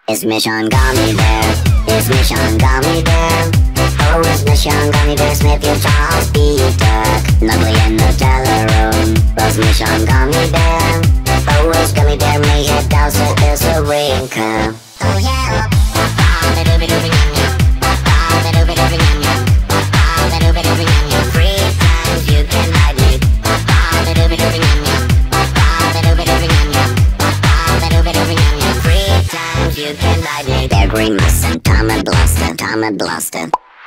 It's Mission Gummy Bear. It's Mission Gummy Bear. Oh, it's Mission Gummy Bear. Smith, you Charles Peter. Nuggly in the Nutella room. Was Mission Gummy Bear. Oh, it's Gummy Bear. May head down, so there's a wrinkle. Oh yeah. Three times you can ride me. You can ride me. They're green mouse and Tom and Bluster, Tom and Bluster.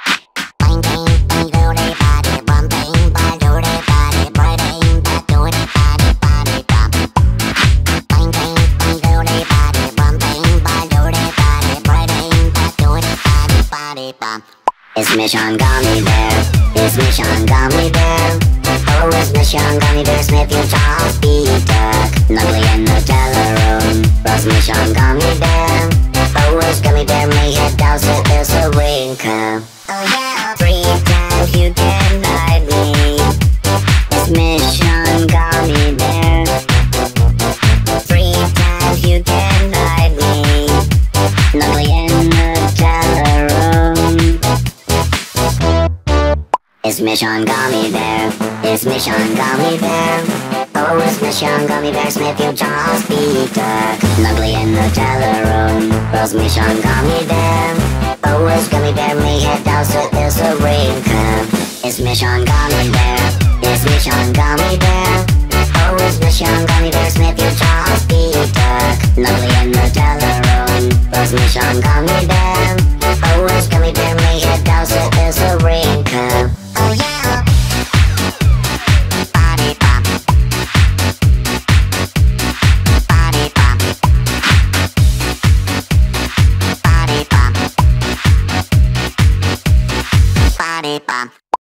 It's Mission Gummy Bear. It's Mission Gummy Bear. Oh, it's Mission Gummy Bear. Smith, you Charles Peter. Nuggly in the Nutella room. Was Mission Gummy Bear. Oh, it's Gummy Bear. May head down, so there's a wrinkle. Oh yeah. 3 times you can ride me. It's Mission Gummy Bear. 3 times you can ride me. Nuggly in the Nutella room. It's Mission Gummy Bear. It's Mission Gummy Bear. Oh, it's Mission Gummy Bear. Smith, you Charles Peter. Nuggly in the Nutella room. Was Mission Gummy Bear. Oh, it's Gummy Bear. May head down, so there's a wrinkle. It's Mission Gummy Bear. It's Mission Gummy Bear. Oh, it's Mission Gummy Bear. Smith, you Charles Peter. Nuggly in the Nutella room. Was Mission Gummy Bear. Oh, it's Gummy Bear. May head down, so there's a wrinkle. Oh yeah. Body pop. Body pop. Body pop. Body pop.